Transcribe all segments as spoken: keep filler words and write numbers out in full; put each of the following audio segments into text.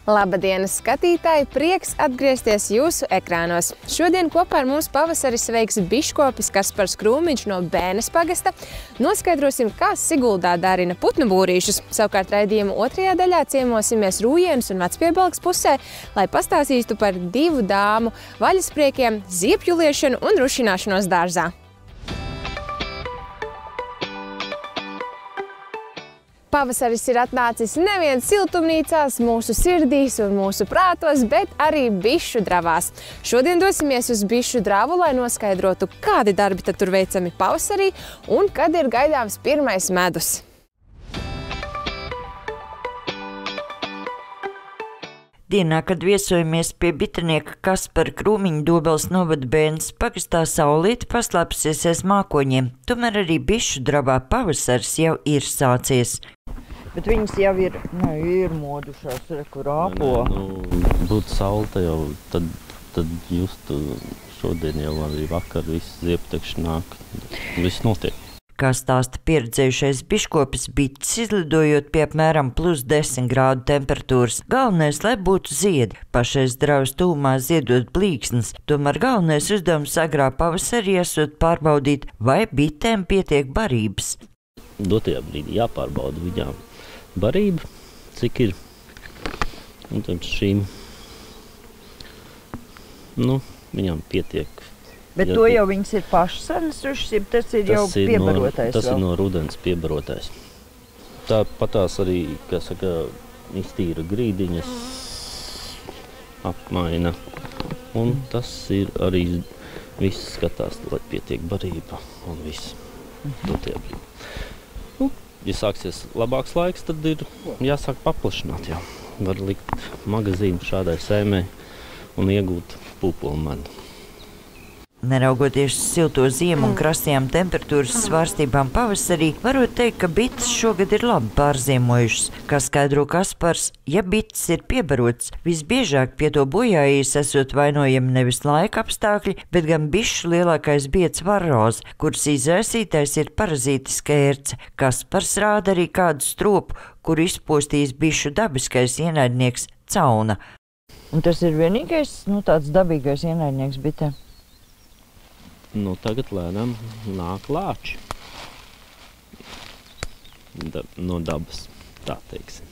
Labdienas, skatītāji! Prieks atgriezties jūsu ekrānos. Šodien kopā ar mums pavasari sveiks biškopis Kaspars Krūmiņš no Bēnes pagasta. Noskaidrosim, kā Siguldā dārina putnu būrīšus. Savukārt raidījuma otrajā daļā ciemosimies Rūjienas un Vecpiebalgas pusē, lai pastāstītu par divu dāmu vaļaspriekiem, ziepjuliešanu un rušināšanos dārzā. Pavasaris ir atnācis nevien siltumnīcās, mūsu sirdīs un mūsu prātos, bet arī bišu dravās. Šodien dosimies uz bišu dravu, lai noskaidrotu, kādi darbi tad tur veicami pavasarī un kad ir gaidāms pirmais medus. Dienā, kad viesojamies pie bitinieka Kaspara Krūmiņa Dobeles novada Bēnes pagastā, saulīte paslēpusies aiz mākoņiem. Tomēr arī bišu dravā pavasaris jau ir sācies. Bet viņas jau ir, nu, ir modušās, re, kur āpo. Nu, būtu saulta jau, tad, tad justu šodien jau arī vakar viss zieptekši nāk, viss notiek. Kā stāsta pieredzējušais biškopis, bites izlidojot pie apmēram plus desmit grādu temperatūras. Galvenais, lai būtu ziedi. Pašais dravas tūmā ziedot blīksnes. Tomēr galvenais uzdevums agrā pavasarī esot pārbaudīt, vai bitēm pietiek barības. Dotajā brīdī jāpārbauda viņām barība, cik ir. Un tad šīm, nu, viņām pietiek. Bet to jau viņas ir pašas sanesušas, tas ir jau piebarotais. Tas ir no rudens piebarotais. Tāpatās arī, kā saka, iztīra grīdiņas, apmaina. Un tas ir arī viss skatās, lai pietiek barība un viss. Dotajā brīdī. Nu, ja sāksies labāks laiks, tad ir jāsāk paplašināt jau. Var likt magazīnu šādai sēmē un iegūt pūpolu medu. Neraugoties silto ziemu un krastajām temperatūras svārstībām pavasarī, varot teikt, ka bites šogad ir labi pārziemojušas. Kā skaidro Kaspars, ja bites ir piebarotas, visbiežāk pie to bojājīs esot vainojami nevis laika apstākļi, bet gan bišu lielākais biets varroze, kuras izraisītais ir parazītiska ērce. Kaspars rāda arī kādu stropu, kur izpostījis bišu dabiskais ienaidnieks cauna. Un tas ir vienīgais, nu, tāds dabīgais ienaidnieks bitēm? Nu, tagad lēnām nāk lāči. Da, no dabas, tā teiksim.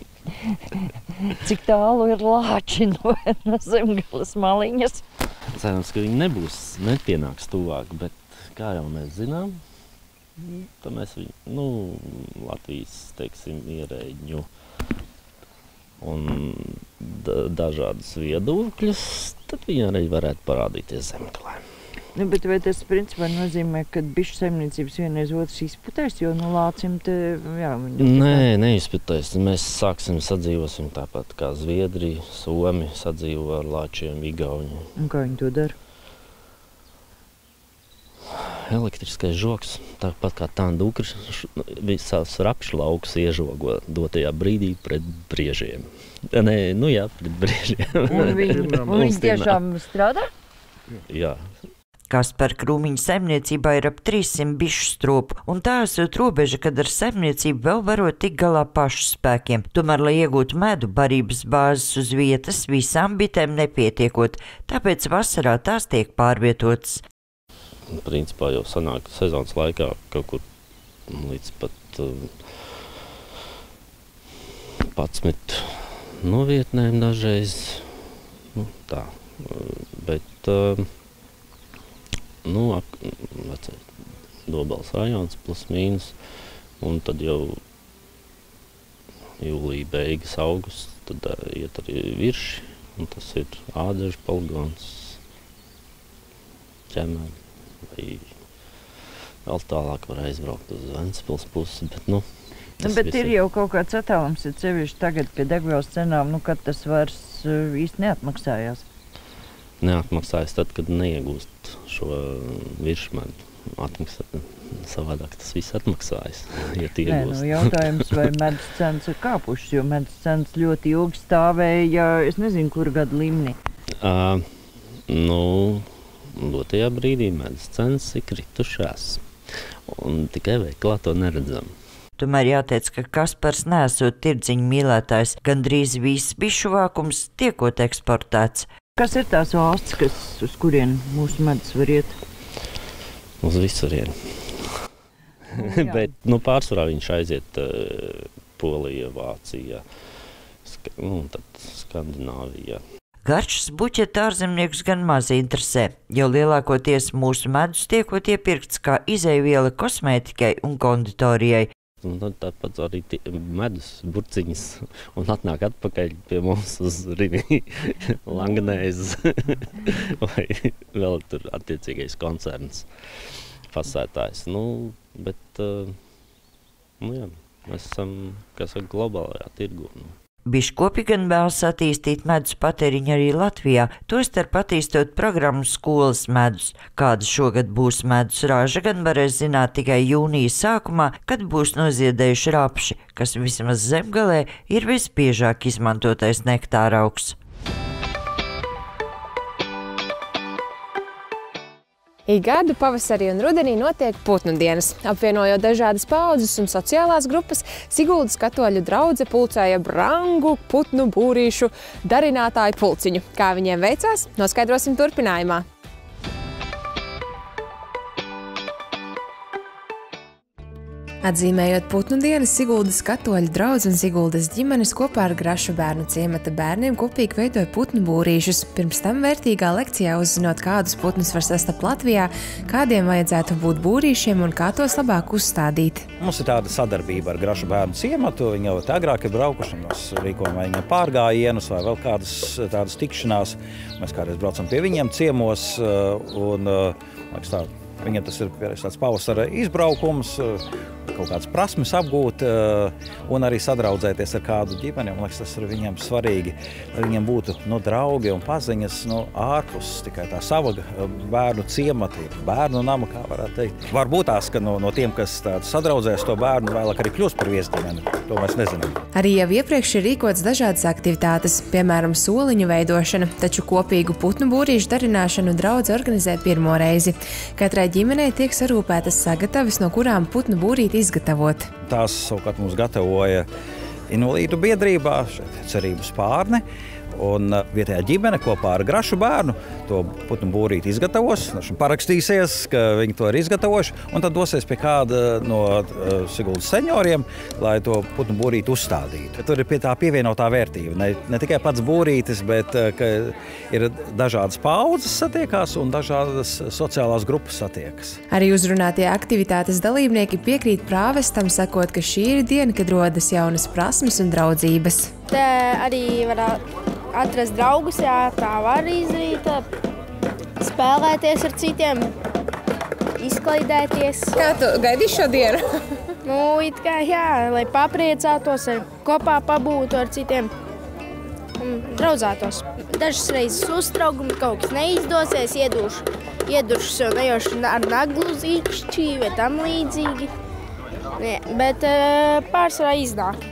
Cik tālu ir lāči no, no zemgales maliņas? Cerams, ka viņi nebūs, nepienāks tuvāk, bet kā jau mēs zinām, tad mēs viņu, nu, Latvijas, teiksim, ierēģņu un da, dažādas viedokļus, tad viņi arī varētu parādīties zemgalē. Nu, bet vai tas principā nozīmē, ka bišu saimniecības vienreiz otrs izputēs, jo nu lācim te, jā... Nē, neizputēs. Mēs sāksim sadzīvosim tāpat kā Zviedri, Somi sadzīvo ar lāčiem, Igauņi. Un kā viņi to dara? Elektriskais žoks, tāpat kā tāda ukra, visās rapšu laukus iežogo dotajā brīdī pret briežiem. Nē, nu jā, pret briežiem. Un viņi, un viņi tiešām strādā? Jā. Kaspara Krūmiņa saimniecībā ir ap trīssimt bišu stropu, un tā esot robeža, kad ar saimniecību vēl varot tik galā pašu spēkiem. Tomēr, lai iegūtu medu, barības bāzes uz vietas visām bitēm nepietiekot, tāpēc vasarā tās tiek pārvietotas. Principā jau sanāk sezonas laikā kaut kur līdz pat uh, padsmit novietnēm dažreiz, nu tā, bet uh, nu, vecais Dobeles rajons plus mīnus, un tad jau jūlija beigas augusts, tad uh, iet arī virši, un tas ir Ādežu poligons, ķemēr, vai vēl tālāk var aizbraukt uz Ventspils pusi, bet, nu, nu bet ir jau kaut kāds attālums, ir sevišķi tagad, pie degvielas cenām, nu, kad tas vairs uh, īsti neatmaksājās. Neatmaksājas tad, kad neiegūst šo virsmedu. Atmaksāt, savādāk tas viss atmaksājas, ja tie Nē, iegūst. Nu, jautājums, vai medus cenas ir kāpušas, jo medus cenas ļoti ilgi stāvēja, es nezinu, kur gadu līmenī. Uh, nu, dotajā brīdī medus cenas ir kritušās, un tikai veiklā to neredzam. Tomēr jāteic, ka Kaspars neesot tirdziņu mīlētājs, gandrīz viss bišu vākums tiekot eksportēts. Kas ir tās valsts, kas, uz kurien mūsu medus var iet? Uz visurienu. Nu, bet nu, pārsvarā viņš aiziet uh, Polija, Vācija, ska, nu, tad Skandināvija. Garšas buķeta ārzemniekus gan maz interesē, jo lielākoties mūsu medus tiekot iepirkts kā izejviela kosmētikai un konditorijai. Un tad tāpat arī medus burciņas un atnāk atpakaļ pie mums uz Rimi Langnēs vai vēl tur attiecīgais koncerns fasētājs. Nu, bet, uh, nu jā, mēs esam, kas ir globālajā tirgu. Nu. Biškopi gan vēlas attīstīt medus patēriņu arī Latvijā, tostarp attīstot programmu skolas medus. Kāda šogad būs medus rāža, gan varēs zināt tikai jūnija sākumā, kad būs noziedējuši rapši, kas vismaz Zemgalē ir visbiežāk izmantotais nektāra augs. Ik gadu pavasarī un rudenī notiek putnu dienas. Apvienojot dažādas paaudzes un sociālās grupas, Siguldas katoļu draudze pulcēja brangu putnu būrīšu darinātāju pulciņu. Kā viņiem veicās, noskaidrosim turpinājumā. Atzīmējot putnu dienas, Siguldas katoļu draudze un Siguldas ģimenes kopā ar Grašu bērnu ciemata bērniem kopīgi veidoja putnu būrīšus. Pirms tam vērtīgā lekcijā uzzinot, kādus putnus var sastapt Latvijā, kādiem vajadzētu būt būrīšiem un kā tos labāk uzstādīt. Mums ir tāda sadarbība ar Grašu bērnu ciematu. Viņi jau agrāk ir braukuši, mēs rīkojam viņiem pārgājienus vai vēl kādas tādas tikšanās. Mēs kādreiz braucam pie viņiem ciemos un, liekas tā, viņiem tas ir tāds pavasara izbraukums, kaut kādas prasmes apgūt un arī sadraudzēties ar kādu ģimeni. Man liekas, tas ir viņiem svarīgi, lai viņiem būtu no draugi un paziņas no ārpus tikai tā sava bērnu ciemata, bērnu nama, kā varētu teikt. Varbūt tās, ka no, no tiem, kas sadraudzēs to bērnu, vēlāk arī kļūst par viesģimeni. To mēs nezinām. Arī jau iepriekš ir rīkots dažādas aktivitātes, piemēram, soliņu veidošana, taču kopīgu putnu būrīšu darināšanu draudze organizē pirmo reizi. Katrai ģimenei tiek sarūpētas sagataves, no kurām putnu būrīti izgatavot. Tās savukārt mums gatavoja invalīdu biedrībā, šeit Cerību Spārne, un vietējā ģimene kopā ar Grašu bērnu to putnu būrīti izgatavos, parakstīsies, ka viņi to ir izgatavojuši, un tad dosies pie kāda no uh, Siguldas senioriem, lai to putnu būrīti uzstādītu. Tur ir pie tā pievienotā vērtība, ne, ne tikai pats būrītis, bet uh, ka ir dažādas paaudzes satiekās un dažādas sociālās grupas satiekas. Arī uzrunātie aktivitātes dalībnieki piekrīt prāvestam, sakot, ka šī ir diena, kad rodas jaunas prasmes un draudzības. Te arī var atrast draugus, jā, tā var izdarīt, spēlēties ar citiem, izklaidēties. Kā tu gaidi šo dienu? Nu, it kā jā, lai papriecātos, kopā pabūtu ar citiem un draudzētos. Dažas reizes uztraukumi, kaut kas neizdosies, ieduršu, ieduršu sev nejoši ar naglu zīkšķi vai tam līdzīgi, ne, bet pārsvarā iznāk.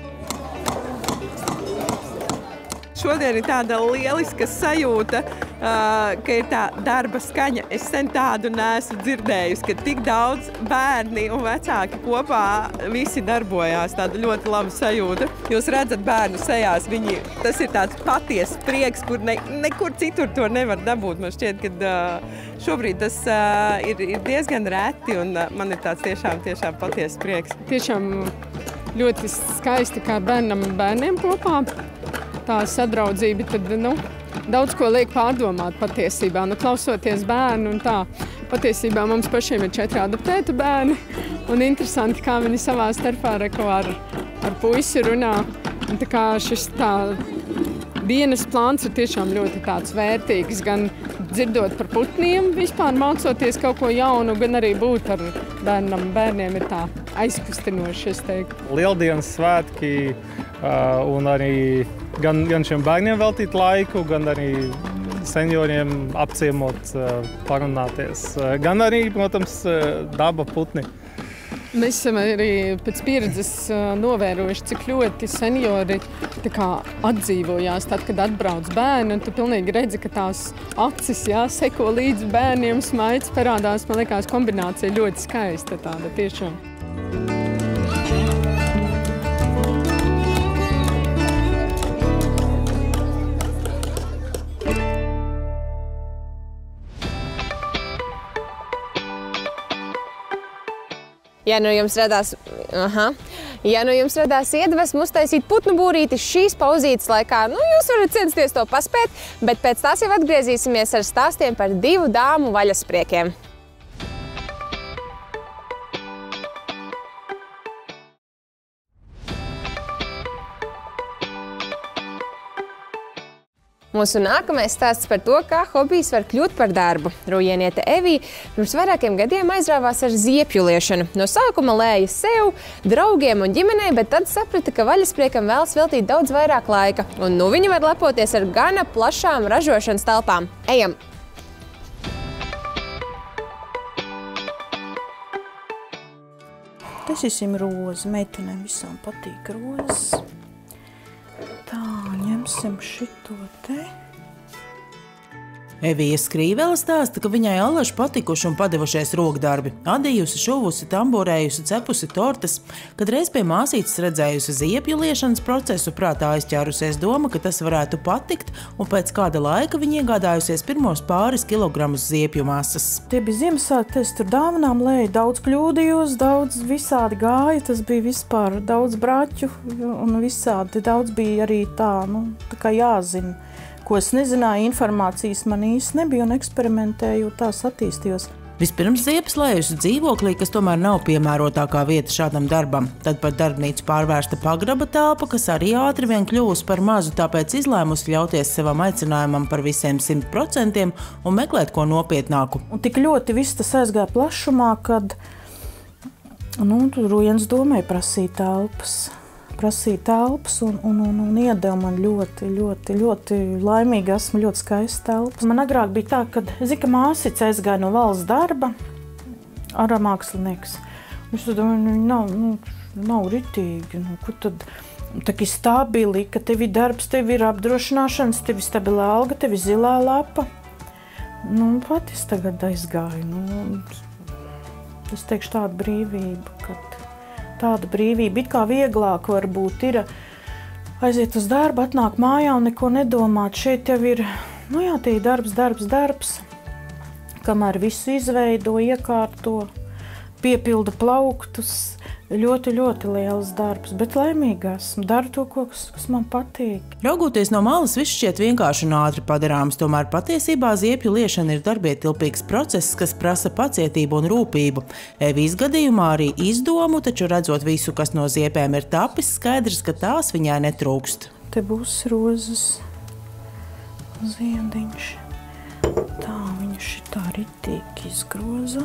Šodien ir tāda lieliska sajūta, ka ir tā darba skaņa. Es sen tādu neesmu dzirdējusi, ka tik daudz bērni un vecāki kopā visi darbojās. Tāda ļoti laba sajūta. Jūs redzat bērnu sejās, viņi, tas ir tāds patiesas prieks, kur ne, nekur citur to nevar dabūt. Man šķiet, ka šobrīd tas ir, ir diezgan reti un man ir tāds tiešām, tiešām patiesas prieks. Tiešām ļoti skaisti kā bērnam un bērniem kopā. Tā sadraudzība, tad, nu, daudz ko liek pārdomāt patiesībā. Nu, klausoties bērnu un tā, patiesībā mums pašiem ir četri adoptēti bērni. Un interesanti, kā viņi savā starpā ar, ar puisi runā. Un tā kā šis tā dienas plāns ir tiešām ļoti tāds vērtīgs, gan dzirdot par putniem, vispār mācoties kaut ko jaunu, gan arī būt ar bērnam. Bērniem ir tā aizkustinoši, es teiktu. Lieldienas svētki uh, un arī gan, gan šiem bērniem veltīt laiku, gan arī senioriem apciemot, uh, parunāties. Uh, gan arī, protams, uh, daba putni. Mēs esam arī pēc pieredzes novērojuši, cik ļoti seniori tā kā atdzīvojās tad, kad atbrauc bērni, un tu pilnīgi redzi, ka tās acis, jā, seko līdz bērniem, smaids parādās. Man liekas, kombinācija ļoti skaista tāda tiešām. Ja nu jums radās, aha, ja nu jums radās iedvesmu uztaisīt putnu būrīti šīs pauzītes laikā, nu jūs varat censties to paspēt, bet pēc tās jau atgriezīsimies ar stāstiem par divu dāmu vaļaspriekiem. Mūsu nākamais stāsts par to, kā hobijs var kļūt par darbu. Rujieniete Evija pirms vairākiem gadiem aizrāvās ar ziepju liešanu. No sākuma lēja sev, draugiem un ģimenei, bet tad saprata, ka vaļaspriekam vēlas veltīt daudz vairāk laika. Un nu viņa var lepoties ar gana plašām ražošanas telpām. Ejam! Taisīsim rozi. Meitenēm visām patīk rozes. Tā, ņemsim šito te. Evija Skrīvele stāsta, ka viņai allaži patikuši un padevušies rokdarbi. Adījusi, šuvusi, tamborējusi, cepusi tortes. Kad reiz pie māsītes redzējusi ziepju liešanas procesu, prātā aizķērusies doma, ka tas varētu patikt, un pēc kāda laika viņa iegādājusies pirmos pāris kilogramus ziepju masas. Tie bija Ziemassvētki, es tur dāvanām lēju, daudz kļūdījos, daudz visādi gāja, tas bija vispār daudz braķu un visādi, daudz bija arī tā, nu, tā kā jāzina. Ko es nezināju, informācijas man īsti nebija un eksperimentēju, tās attīstījos. Vispirms ziepes lējusi dzīvoklī, kas tomēr nav piemērotākā vieta šādam darbam. Tad par darbnīcu pārvērsta pagraba telpa, kas arī ātri vien kļūs par mazu, tāpēc izlēmusi ļauties savam aicinājumam par visiem simt procentiem un meklēt ko nopietnāku. Un tik ļoti viss tas aizgāja plašumā, kad, nu, tur Rujens domāja prasīt telpas. prasīja telpas un, un, un, un iedeva man ļoti, ļoti, ļoti laimīgi, esmu ļoti skaista telpas. Man agrāk bija tā, kad, zinu, ka māsica aizgāja no valsts darba ar mākslinieks. Es domāju, nu, nav, nu, nav ritīgi, nu, kur tad, tā kā stabili, ka tev ir darbs, tev ir apdrošināšanas, tev ir stabila alga, tev ir zilā lapa. Nu, pat es tagad aizgāju, nu, es teikšu tādu brīvību, kad tāda brīvība, it kā vieglāk varbūt ir aiziet uz darbu, atnāk mājā un neko nedomāt. Šeit jau ir, nu jā, tie darbs, darbs, darbs, kamēr visu izveido, iekārto, piepilda plauktus. Ļoti, ļoti liels darbs, bet laimīgi esmu. Daru to, kas, kas man patīk. Raugoties no malas, viss šķiet vienkārši un ātri padarāms, tomēr patiesībā ziepju liešana ir darbietilpīgs process, kas prasa pacietību un rūpību. Evijas gadījumā arī izdomu, taču redzot visu, kas no ziepēm ir tapis, skaidrs, ka tās viņai netrūkst. Te būs rozes ziediņš. Tā, viņa šitā ritīgi izgroza.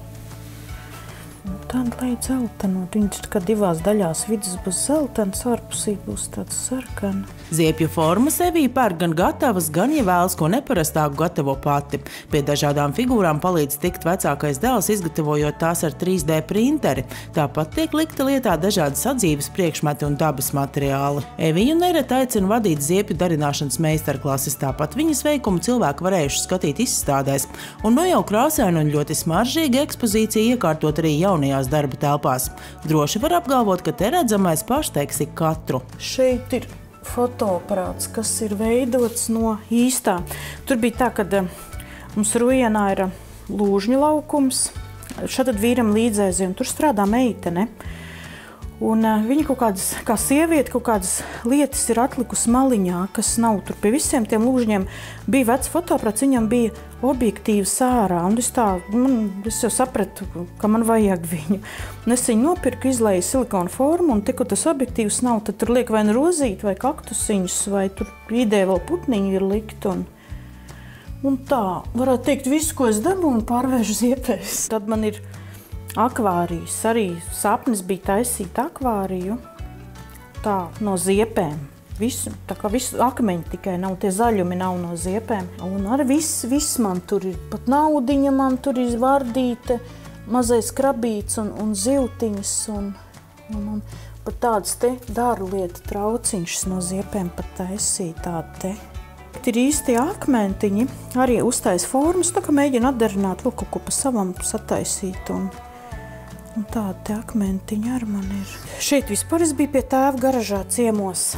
Tad, lai dzeltenot, viņš kā divās daļās vidus būs zeltens, ārpusī būs tāds sarkana. Ziepju formas Evija pērk gan gatavas, gan, ja vēlas ko neparastāku, gatavo pati. Pie dažādām figūrām palīdz tikt vecākais dēls, izgatavojot tās ar trīs D printeri. Tāpat tiek likta lietā dažādas sadzīves priekšmeti un dabas materiāli. Eviju nereti aicina vadīt ziepju darināšanas meistarklases, tāpat viņas veikumu cilvēki varējuši skatīt izstādēs. Un no jau krāsaina un ļoti smaržīga ekspozīcija iekārtot arī jaunajās darba telpās. Droši var apgalvot, ka te redzamais pārsteigs ik katru. Šeit ir fotoaparāts, kas ir veidots no īstā. Tur bija tā, ka mums Rujienā ir lūžņu laukums, šad vīram līdzēzi, un tur strādā meitene. Un viņa kaut kādas, kā sieviete, kaut kādas lietas ir atlikusi maliņā, kas nav tur pie visiem tiem lūžņiem. Bija vecs fotoaparāts, viņam bija objektīvs ārā, un es tā, man, es jau sapratu, ka man vajag viņu. Un es viņu nopirku, izlēju silikona formu, un tikko tas objektīvs nav, tad tur liek vai nu rozīt, vai kaktusiņus, vai tur ideja vēl putniņu ir likt. Un, un tā, varētu teikt, visu, ko es dabūju, un pārvēršu ziepēs. Tad man ir akvārijas, arī sapnis bija taisīt akvāriju, tā, no ziepēm. Visu, tā kā visu akmeņi tikai nav, tie zaļumi nav no ziepēm. Un arī viss, viss man tur ir, pat naudiņa man tur ir vardīte, mazais krabīts un, un ziltiņas, un, un, un pat tādas te daru lieta trauciņšas no ziepēm pat taisīja tāda te. Ir īsti akmentiņi, arī uztais formas, tā kā mēģina atdarināt, vēl kaut ko pa savam sataisīt. Un, un tāda te akmentiņi ar man ir. Šeit vispār es biju pie tēva garažā ciemos.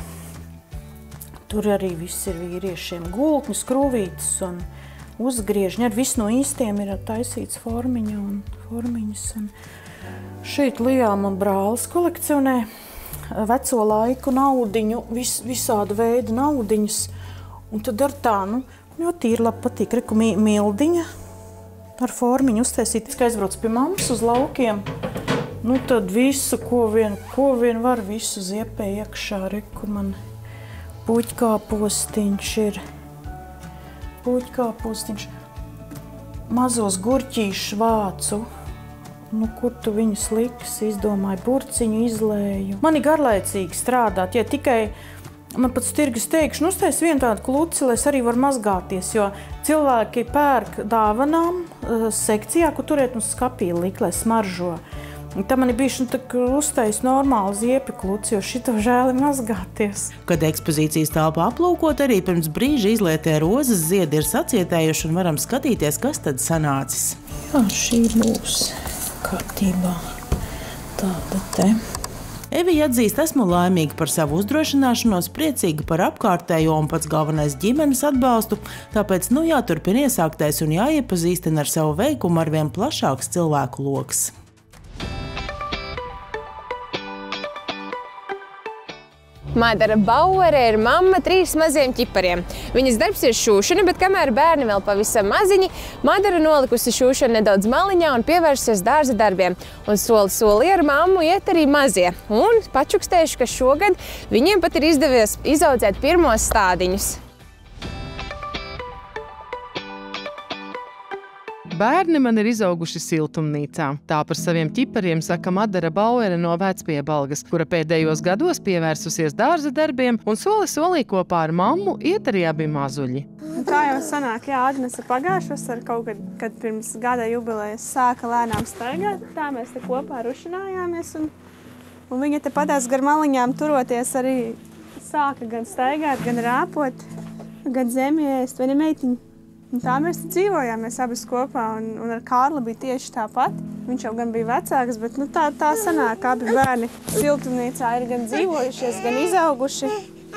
Tur arī viss ir vīriešiem gultņi, skrūvītes un uzgriežņi. Ar viss no īstiem ir taisīts formiņa un formiņas. Un Šeit Lijā man brālis kolekcionē veco laiku naudiņu, vis, visādu veidu naudiņas. Un tad ar tā, nu, ļoti ir labi patīk, reku mildiņa ar formiņu uztaisīt. Es aizbraucu pie mammas uz laukiem, nu tad visu, ko vien, ko vien var, visu ziepē iekšā, reku man puķkāpostiņš ir, puķkāpostiņš, mazos gurķīšus vācu. Nu, kur tu viņus liks, izdomāju, burciņu izlēju. Man ir garlaicīgi strādāt, ja tikai man pats tirgus teikšu, nu, uztais vienu tādu kluci, lai es arī varu mazgāties, jo cilvēki pērk dāvanām sekcijā, kur turēt uz skapīli likt, lai smaržo. Tā man ir bijuši nu, uztais normāli ziepi kluci, jo šito žēli mazgāties. Kad ekspozīcijas telpa aplūkot, arī pirms brīža izlietie rozes ziedi ir sacietējuši un varam skatīties, kas tad sanācis. Jā, šī būs kārtībā. Tāda te. Evija atzīst, esmu laimīga par savu uzdrošināšanos, priecīga par apkārtējo un pats galvenais ģimenes atbalstu, tāpēc nu jāturpina iesāktais un jāiepazīstina ar savu veikumu arvien plašāks cilvēku loks. Madara Bauere ir mamma trīs maziem ķipariem. Viņas darbs ir šūšana, bet kamēr bērni vēl pavisam maziņi, Madara nolikusi šūšanu nedaudz maliņā un pievērsusies dārza darbiem. Un soli soli ar mammu iet arī mazie. Un pačukstējuši, ka šogad viņiem pat ir izdevies izaudzēt pirmos stādiņus. Bērni man ir izauguši siltumnīcā. Tā par saviem ķipariem saka Madara Bauere no Vecpiebalgas, kura pēdējos gados pievērsusies dārza darbiem un soli solī kopā ar mammu iet arī abi mazuļi. Tā jau sanāk, jā, Agnese pagājušas ar kaut kad, kad pirms gada jubilejas sāka lēnām staigāt. Tā mēs te kopā rušinājāmies un, un viņa te padās gar maliņām turoties arī sāka gan staigāt, gan rāpot, gan zemiēst, vai ne meitiņi? Un tā mēs dzīvojām, mēs abas kopā, un, un ar Kārli bija tieši tāpat. Viņš jau gan bija vecāks, bet nu, tā, tā sanāk, abi bērni siltumnīcā ir gan dzīvojušies, gan izauguši.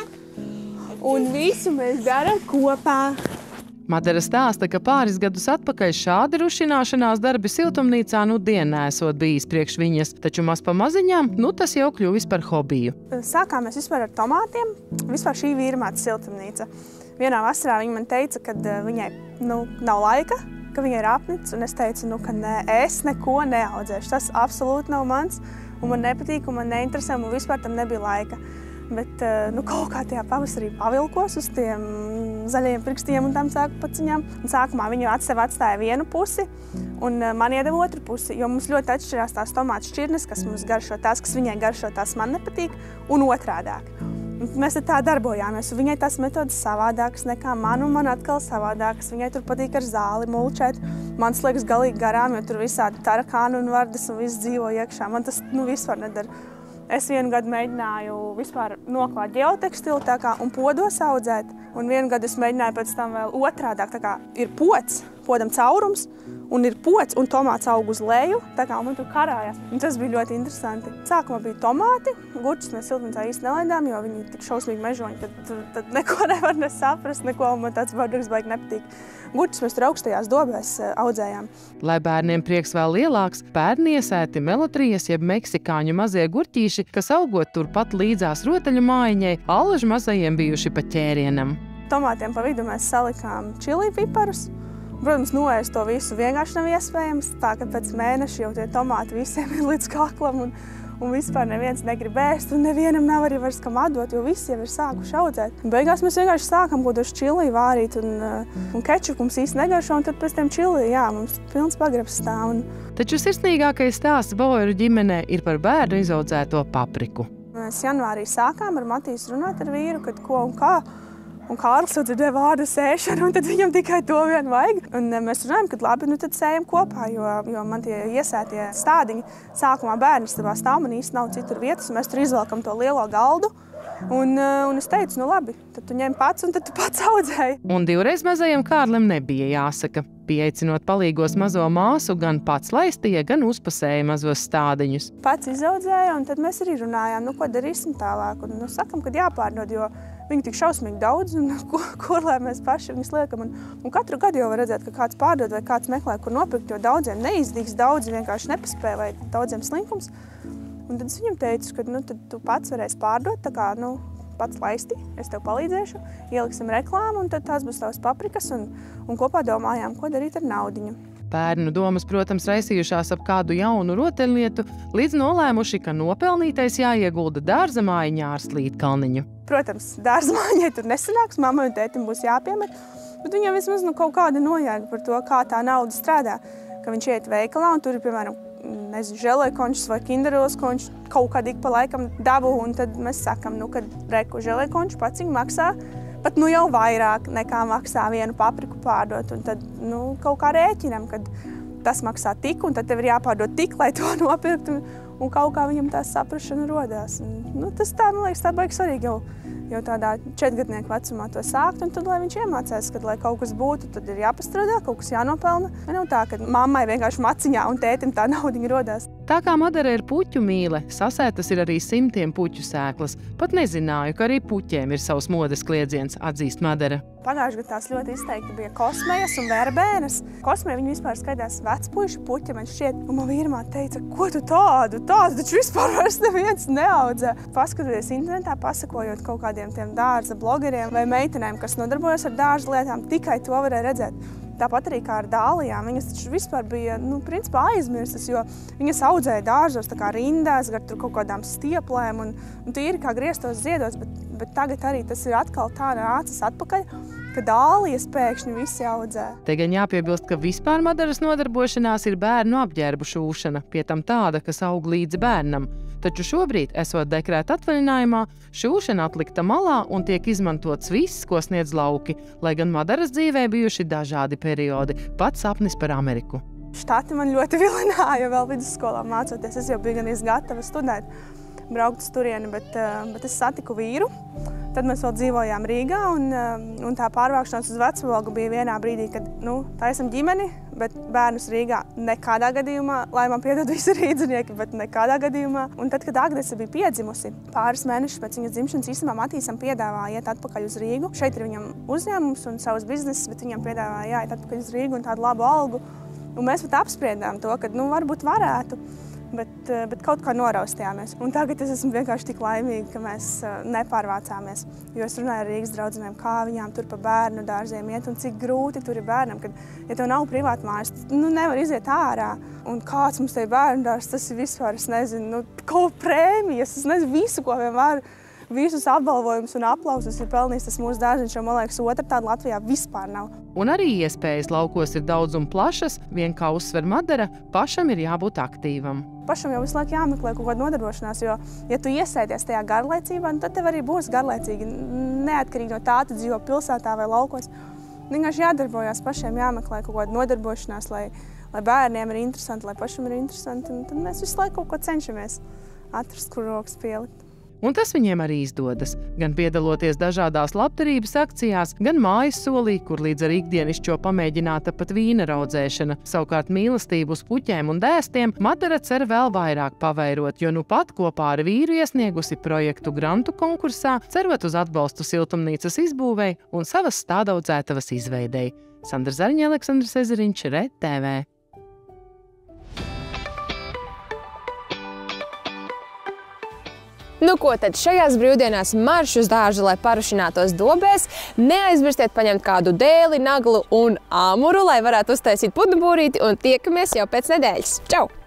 Un visu mēs darām kopā. Madara stāsta, ka pāris gadus atpakaļ šādi rušināšanās darbi siltumnīcā nu dienā esot bijis priekš viņas, taču maz pa maziņām, nu tas jau kļuvis par hobiju. Sākām mēs vispār ar tomātiem, vispār šī vīrmātes siltumnīca. Vienā vasarā viņa man teica, ka viņai nu, nav laika, ka viņai ir apnicis, un es teicu, nu, ka nē, es neko neaudzēšu. Tas absolūti nav mans, un man nepatīk, un man neinteresē, un vispār tam nebija laika. Bet nu, kaut kā tajā pavasarī pavilkos uz tiem zaļajiem pirkstiem un tām sāku paciņām. Un sākumā viņa sev atstāja vienu pusi, un man iedeva otru pusi, jo mums ļoti atšķirās tās tomātu šķirnes, kas mums garšo tās, kas viņai garšo tās man nepatīk, un otrādāk. Mēs tā darbojāmies, un viņai tās metodas savādākas nekā man, un man atkal savādākas. Viņai tur patīk ar zāli mulčēt. Man sliekas galīgi garām, jo tur visādi tarakāni un vardas un viss dzīvo iekšā. Man tas nu, vispār nedara. Es vienu gadu mēģināju vispār noklāt ģeotekstilu tā kā un podos audzēt. Un vienu gadu es mēģināju pēc tam vēl otrādāk, tā kā ir pods, podam caurums, un ir pods, un tomāts aug uz leju, tā kā man tur karājās. Un tas bija ļoti interesanti. Sākumā bija tomāti, gurķus mēs siltumnīcā īsti nelaidām, jo viņi ir tik šausmīgi mežoņi, tad, tad neko nevar nesaprast, neko, un man tāds vārduks baigi nepatīk. Gurķus mēs tur augstajās dobēs audzējām. Lai bērniem prieks vēl lielāks, pērn iesēti melotrijas jeb meksikāņu mazie gurķīši, kas augot turpat līdzās rotaļu mājiņai, allaž mazajiem bijuši pa ķērienam. Tomātiem pa vidu mēs salikām čili piparus. Protams, noēst to visu vienkārši nav iespējams, tā ka pēc mēneša jau tie tomāti visiem ir līdz kaklam un, un vispār neviens negrib ēst un nevienam nav arī vairs kam atdot, jo visi jau ir sākuši audzēt. Beigās mēs vienkārši sākam kaut uz čili vārīt un, un kečupu mums īsti negaršo, un tad pēc tiem čili, jā, mums pilns pagrabs stāv. Un... Taču sirsnīgākais stāsts Baueru ģimenē ir par bērnu izaudzēto papriku. Mēs janvārī sākām ar Matīsu runāt ar vīru, kad ko un kā. Un Kārlis jau dzirdēja vārdu sēšanu, un tad viņam tikai to vien vajag. Un mēs runājam, ka labi, nu tad sējam kopā, jo, jo man tie iesētie stādiņi sākumā bērnistabā stāv, man īsti nav citur vietas, un mēs tur izvelkam to lielo galdu. Un, un es teicu, nu labi, tad tu ņem pats un tad tu pats audzēji. Un divreiz mazajam Kārlim nebija jāsaka. Pieaicinot palīgos mazo māsu, gan pats laistīja, gan uzpasēja mazos stādiņus. Pats izaudzēja, un tad mēs arī runājām, nu ko darīsim tālāk. Un, nu, sakam, kad jāpārdod, jo viņi tik šausmīgi daudz, un kur, kur lai mēs paši viņus liekam. Un, un katru gadu jau var redzēt, ka kāds pārdod vai kāds meklē, kur nopirkt, jo daudziem neizdīgs, daudzi vienkārši nepaspēja vai daudziem slinkums. Un tad es viņam teicu, ka nu, tad tu pats varēsi pārdot, tā kā, nu, pats laisti, es tev palīdzēšu, ieliksim reklāmu, un tad tās būs tavas paprikas, un, un kopā domājām, ko darīt ar naudiņu. Bērnu domas, protams, raisījušās ap kādu jaunu rotaļlietu, līdz nolēmuši, ka nopelnītais jāiegulda dārza mājiņā ar slīdkalniņu. Protams, dārza mājiņai tur nesanāks, mammai un tētim būs jāpiemet, bet viņam vismaz nu, kaut kāda nojēga par to, kā tā nauda strādā, ka viņš iet veikalā un tur ir, piemēram, nezinu, želejkončus vai kinderoskončus kaut kādā ik pa laikam dabu, un tad mēs sakam, nu, kad reku želejkonču pats viņi maksā, pat nu jau vairāk nekā maksā vienu papriku pārdot, un tad, nu, kaut kā rēķinam, kad tas maksā tik, un tad tev ir jāpārdot tik, lai to nopirkt, un, un kaut kā viņam tā saprašana rodās. Un, nu, tas tā, man liekas, tā baigi svarīgi jau, jau tādā četrgadnieku vecumā to sākt, un tad, lai viņš iemācās, kad, lai kaut kas būtu, tad ir jāpastrādā, kaut kas jānopelna. Nav tā, ka mammai vienkārši maciņā un tētim tā naudiņa rodās. Tā kā Madara ir puķu mīle, sasētas ir arī simtiem puķu sēklas. Pat nezināju, ka arī puķiem ir savs modes kliedziens, atzīst Madara. Pagājušajā gadā tās ļoti izteikti bija kosmejas un verbēnas. Kosmeja viņi vispār skaitās vecpuišu puķi, man šķiet, un man vīrmāte teica, ko tu tādu, tādu taču vispār vairs neviens neaudzē. Paskatoties internetā, pasakojot kaut kādiem tiem dārza blogeriem vai meitenēm, kas nodarbojas ar dārza lietām, tikai to varēja redzēt. Tāpat arī kā ar dālijām, viņas taču vispār bija, nu, principā aizmirstas, jo viņas audzēja dārzos tā kā rindās, gar tur kaut kādām stieplēm un, un tīri kā grieztos ziedos, bet, bet tagad arī tas ir atkal tā nācis atpakaļ, ka dālijas pēkšņi visi audzē. Te gan jāpiebilst, ka vispār Madaras nodarbošanās ir bērnu apģērbu šūšana, pie tam tāda, kas aug līdzi bērnam. Taču šobrīd, esot dekrēta atvaļinājumā, šūšana atlikta malā un tiek izmantots viss, ko sniedz lauki, lai gan Madaras dzīvē bijuši dažādi periodi, pats sapnis par Ameriku. Štati man ļoti vilināja vēl vidusskolā mācoties, es jau biju gan gatava studēt, braukt uz turieni, bet, bet es satiku vīru. Tad mēs vēl dzīvojām Rīgā, un, un tā pārvākšanās uz Vecvalgu bija vienā brīdī, kad, nu, tā esam ģimeni, bet bērnus Rīgā nekādā gadījumā, lai man piedod visi rīdzinieki, bet nekādā gadījumā. Un tad, kad Agnese bija piedzimusi, pāris mēnešus pēc viņas dzimšanas īstenībā Matīsam piedāvāja iet atpakaļ uz Rīgu. Šeit ir viņam uzņēmums un savs biznesis, bet viņam piedāvāja jāiet atpakaļ uz Rīgu un tādu labu algu. Un mēs pat apspriedām to, ka, nu, varbūt varētu. Bet, bet kaut kā noraustījāmies. Un tagad es esmu vienkārši tik laimīga, ka mēs nepārvācāmies. Jo es runāju ar Rīgas draudzenēm, kā viņām tur pa bērnu dārziem iet un cik grūti tur ir bērnam, kad, ja tev nav privāta mājas, nu nevar iziet ārā. Un kāds mums te ir bērnu dārs, tas ir vispār, es nezinu, nu, kaut prēmijas, es nezinu visu, ko vien var. Visus apbalvojumus un aplausus ir pelnījis tas mūsu dārziņš, jo, man liekas, otra tāda Latvijā vispār nav. Un arī iespējas laukos ir daudz un plašas, vien kā uzsver Madara, pašam ir jābūt aktīvam. Pašam jau visu laiku jāmeklē kaut kāda nodarbošanās, jo, ja tu iesēties tajā garlaicībā, tad tev arī būs garlaicīgi, neatkarīgi no tā, tu dzīvo pilsētā vai laukos. Vienkārši jādarbojās pašiem, jāmeklē kaut kāda nodarbošanās, lai, lai bērniem ir interesanti, lai pašam ir interesanti, un tad mēs visu laiku kaut ko cenšamies atrast, kur rokas pielikt. Un tas viņiem arī izdodas, gan piedaloties dažādās labdarības akcijās, gan mājas solī, kur līdz ar ikdienišķo pamēģināta pat vīna raudzēšana. Savukārt mīlestību uz puķēm un dēstiem Madara cer vēl vairāk paveirot, jo nu pat kopā ar vīru iesniegusi projektu grantu konkursā, cerot uz atbalstu siltumnīcas izbūvei un savas stādaudzētavas izveidei. Sandra Zariņa, Aleksandrs Ezeriņš, R E T V. Nu ko tad šajās brīvdienās marš uz dārzu, lai parušinātos dobēs. Neaizmirstiet paņemt kādu dēli, naglu un āmuru, lai varētu uztaisīt pudnu būrīti, un tiekamies jau pēc nedēļas. Čau!